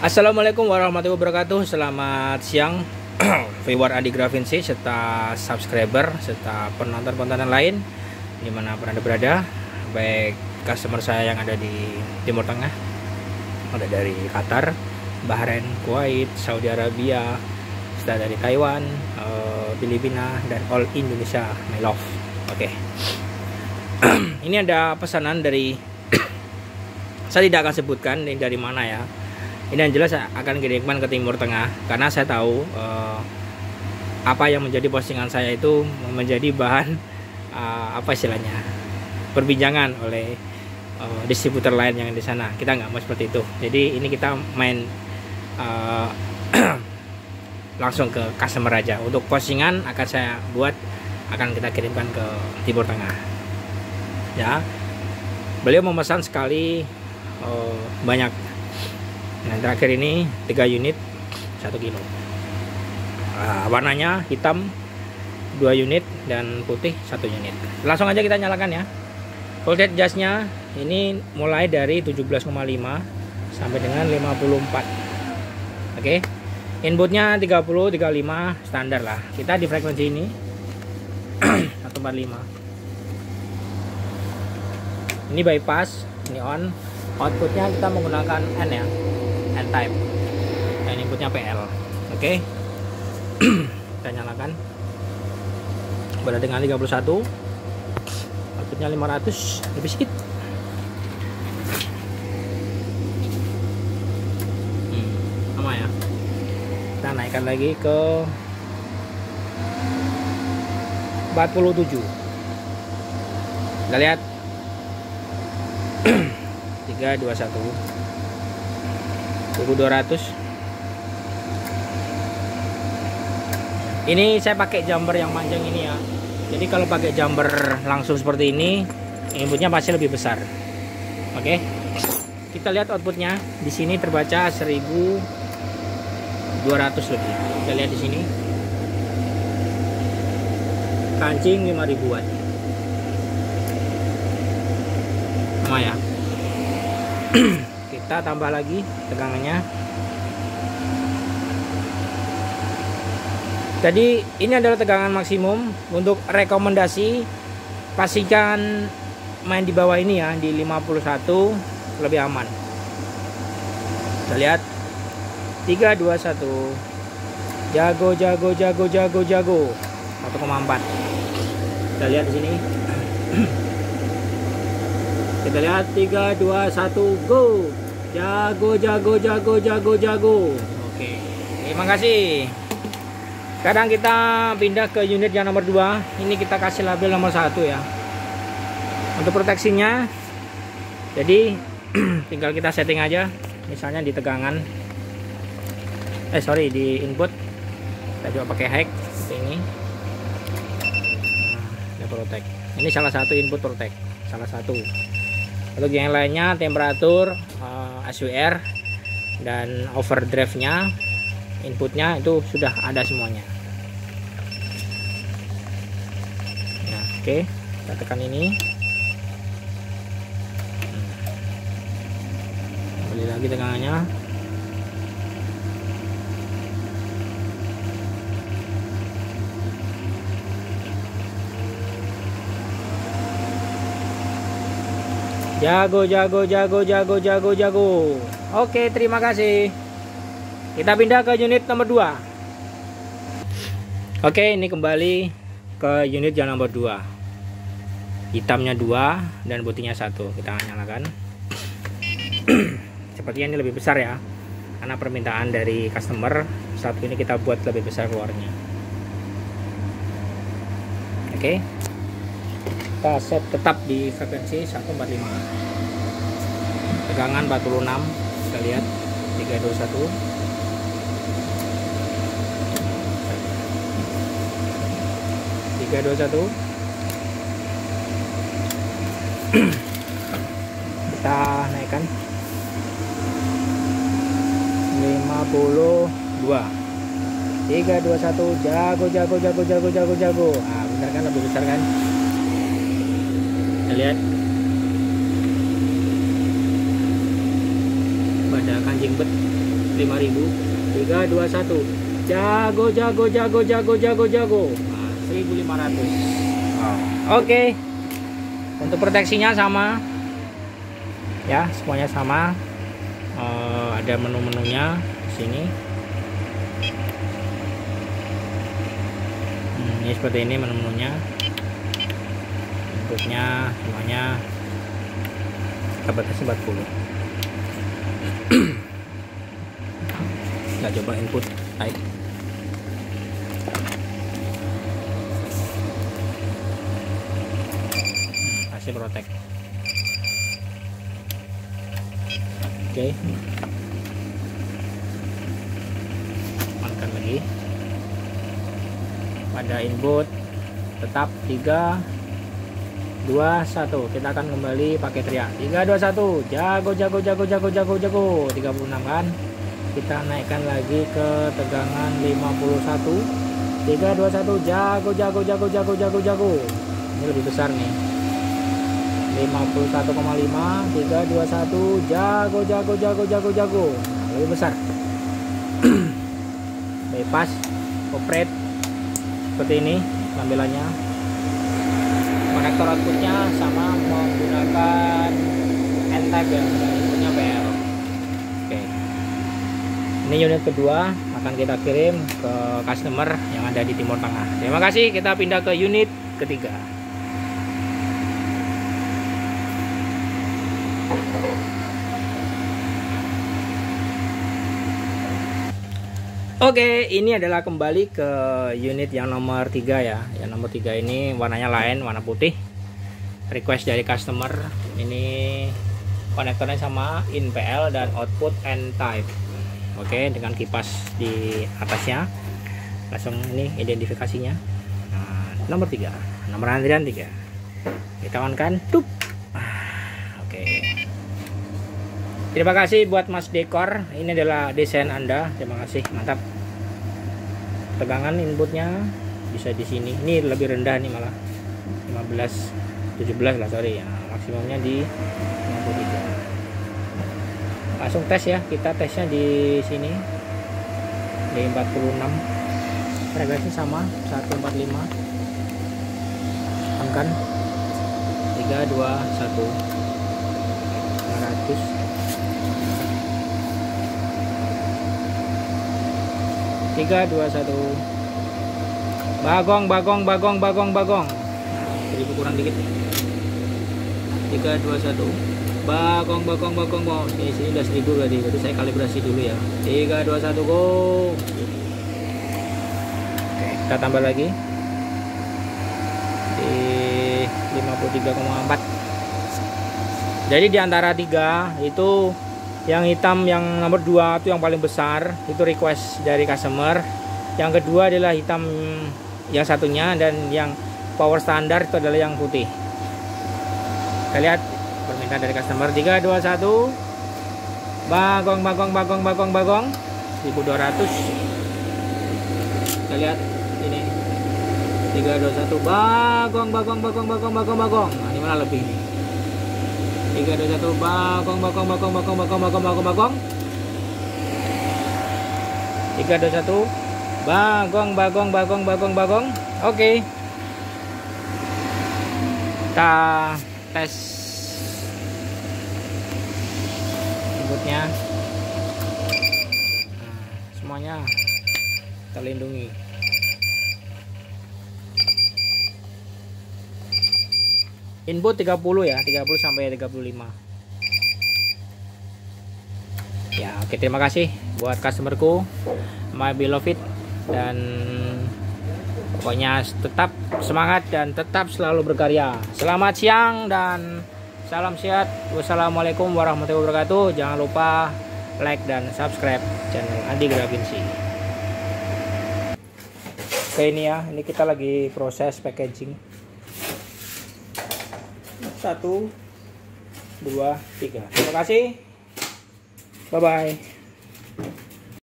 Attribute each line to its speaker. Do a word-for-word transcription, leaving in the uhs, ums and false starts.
Speaker 1: Assalamualaikum warahmatullahi wabarakatuh. Selamat siang viewer Adi Gravinsi serta subscriber serta penonton-penonton lain dimanapun Anda berada, baik customer saya yang ada di Timur Tengah, ada dari Qatar, Bahrain, Kuwait, Saudi Arabia, serta dari Taiwan, uh, Filipina, dan all Indonesia, my love. Oke, okay. Ini ada pesanan dari saya tidak akan sebutkan ini dari mana ya. Ini yang jelas akan kirimkan ke Timur Tengah karena saya tahu uh, apa yang menjadi postingan saya itu menjadi bahan uh, apa istilahnya perbincangan oleh uh, distributor lain yang di sana. Kita nggak mau seperti itu. Jadi ini kita main uh, langsung ke customer aja. Untuk postingan akan saya buat, akan kita kirimkan ke Timur Tengah. Ya, beliau memesan sekali uh, banyak. Yang terakhir ini tiga unit satu kilo. Nah, warnanya hitam dua unit dan putih satu unit. Langsung aja kita nyalakan ya. Voltage jasnya ini mulai dari tujuh belas koma lima sampai dengan lima puluh empat. Oke. Inputnya tiga puluh tiga puluh lima standar lah. Kita di frekuensi ini seratus empat puluh lima. Ini bypass, ini on. Outputnya kita menggunakan N ya. N type dan inputnya P L. Oke, okay. Kita nyalakan. Berada dengan tiga puluh satu, outputnya lima ratus, lebih sedikit. hmm, sama ya. Kita naikkan lagi ke empat puluh tujuh. Kita lihat tiga dua satu seribu dua ratus. Ini saya pakai jumper yang panjang ini ya. Jadi kalau pakai jumper langsung seperti ini, inputnya pasti lebih besar. Oke. Kita lihat outputnya. Di sini terbaca seribu dua ratus lebih. Kita lihat di sini. Kancing lima ribu watt. Sama ya. Kita tambah lagi tegangannya. Jadi ini adalah tegangan maksimum. Untuk rekomendasi pastikan main di bawah ini ya, di lima puluh satu lebih aman. Kita lihat tiga dua satu. Jago jago jago jago jago satu koma empat. Kita lihat di sini. Kita lihat tiga dua satu go. Jago jago jago jago jago. Oke, terima kasih. Sekarang kita pindah ke unit yang nomor dua. Ini kita kasih label nomor satu ya. Untuk proteksinya, jadi tinggal kita setting aja. Misalnya di tegangan, eh sorry di input. Kita coba pakai high seperti ini. Nah, protect. Ini salah satu input protect. Salah satu. Untuk yang lainnya temperatur, uh, S W R, dan overdrive-nya, inputnya itu sudah ada semuanya. Nah, oke, okay. Kita tekan ini. Kembali lagi tegangannya. Jago jago jago jago jago jago. Oke, terima kasih. Kita pindah ke unit nomor dua. Oke, ini kembali ke unit yang nomor dua. Hitamnya dua dan putihnya satu. Kita nyalakan. Sepertinya ini lebih besar ya, karena permintaan dari customer. Saat ini kita buat lebih besar keluarnya. Oke, kita set tetap di frekuensi seratus empat puluh lima. Tegangan empat puluh enam. Kita lihat tiga dua satu. tiga dua satu. Kita naikkan lima puluh dua. tiga dua satu. Jago jago jago jago jago jago. Ah, benar kan, lebih besar kan? Kita lihat pada kancing bet lima ribu. Tiga dua satu. Jago jago jago jago jago jago. Nah, seribu lima ratus. Oh. Oke. Okay. Untuk proteksinya sama. Ya, semuanya sama. Uh, ada menu-menunya di sini. Hmm, ini seperti ini menu-menunya. Inputnya semuanya kapasitas empat puluh. Kita coba input type. Kasih protect. Oke, okay. Amankan lagi. Pada input tetap tiga dua satu. Kita akan kembali pakai teriak. tiga dua satu. Jago jago jago jago jago jago. tiga puluh enam kan. Kita naikkan lagi ke tegangan lima puluh satu. tiga dua satu. Jago jago jago jago jago jago. Ini lebih besar nih. lima puluh satu koma lima. tiga dua satu. Jago jago jago jago jago. Nah, lebih besar. Bypass operate seperti ini tampilannya. Konektor outputnya sama menggunakan N-type ya, inputnya P L. Oke. Ini unit kedua akan kita kirim ke customer yang ada di Timur Tengah. Terima kasih. Kita pindah ke unit ketiga. Oke, ini adalah kembali ke unit yang nomor tiga ya. Yang nomor tiga ini warnanya lain, warna putih. Request dari customer. Ini konektornya sama, in P L dan output N-type. Oke, dengan kipas di atasnya. Langsung ini identifikasinya. Nah, nomor tiga, nomor antrian tiga. Kita on-kan, tup. Oke. Terima kasih buat Mas Dekor. Ini adalah desain Anda. Terima kasih, mantap. Tegangan inputnya bisa di sini. Ini lebih rendah nih malah. lima belas tujuh belas lah, sorry ya. Maksimumnya di lima puluh tiga. Langsung tes ya. Kita tesnya di sini. Di empat puluh enam. Frekuensi sama seratus empat puluh lima. Angkan tiga dua satu. lima ratus. tiga dua satu. Bagong bagong bagong bagong bagong. Seribu kurang dikit. tiga dua satu. Bagong bagong bagong bagong. Ini sini udah seribu tadi. Jadi saya kalibrasi dulu ya. tiga dua satu go. Oke, kita tambah lagi. Di lima puluh tiga koma empat. Jadi di antara tiga itu yang hitam yang nomor dua itu yang paling besar, itu request dari customer. Yang kedua adalah hitam yang satunya, dan yang power standar itu adalah yang putih. Kita lihat permintaan dari customer. Tiga dua satu. Bagong bagong bagong bagong bagong seribu dua ratus. Kita lihat ini. tiga dua satu. Bagong bagong bagong bagong bagong bagong. Nah, ini mana lebih nih? tiga dua satu. Bagong bagong bagong bagong bagong bagong bagong bagong. tiga dua satu. Bagong bagong bagong bagong bagong. Oke. Kita tes inputnya. Nah, semuanya terlindungi. Input tiga puluh ya, tiga puluh sampai tiga puluh lima. Ya, oke, terima kasih buat customerku, my beloved, dan pokoknya tetap semangat dan tetap selalu berkarya. Selamat siang dan salam sehat. Wassalamualaikum warahmatullahi wabarakatuh. Jangan lupa like dan subscribe channel Andi Grafinsi. Oke, ini ya, ini kita lagi proses packaging. Satu, dua, tiga. Terima kasih. Bye bye.